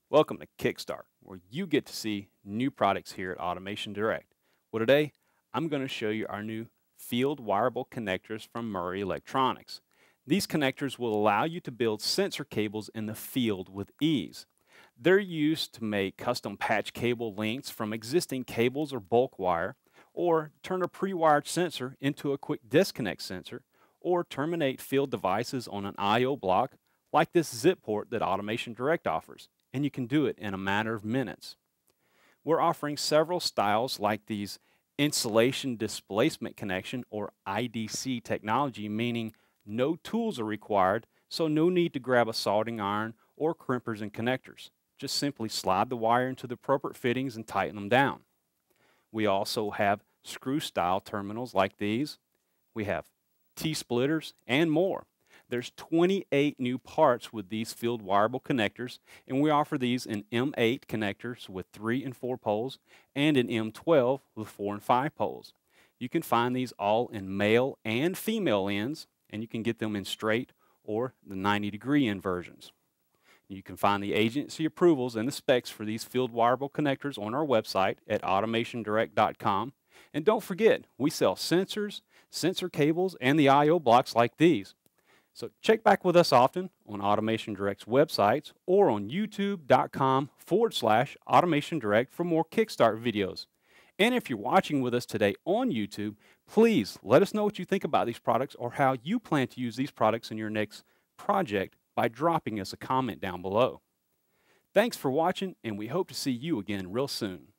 Welcome to Kickstart, where you get to see new products here at Automation Direct. Well, today I'm going to show you our new field wireable connectors from MURR Electronics. These connectors will allow you to build sensor cables in the field with ease. They're used to make custom patch cable lengths from existing cables or bulk wire, or turn a pre-wired sensor into a quick disconnect sensor, or terminate field devices on an I/O block like this ZIPport that Automation Direct offers, and you can do it in a matter of minutes. We're offering several styles like these insulation displacement connection or IDC technology, meaning no tools are required, so no need to grab a soldering iron or crimpers and connectors. Just simply slide the wire into the appropriate fittings and tighten them down. We also have screw style terminals like these. We have T-splitters and more. There's 28 new parts with these field wireable connectors, and we offer these in M8 connectors with 3 and 4 poles and in M12 with 4 and 5 poles. You can find these all in male and female ends, and you can get them in straight or the 90-degree end versions. You can find the agency approvals and the specs for these field wireable connectors on our website at AutomationDirect.com. And don't forget, we sell sensors, sensor cables, and the I/O blocks like these. So check back with us often on Automation Direct's websites or on youtube.com/Automation Direct for more Kickstart videos. And if you're watching with us today on YouTube, please let us know what you think about these products or how you plan to use these products in your next project by dropping us a comment down below. Thanks for watching, and we hope to see you again real soon.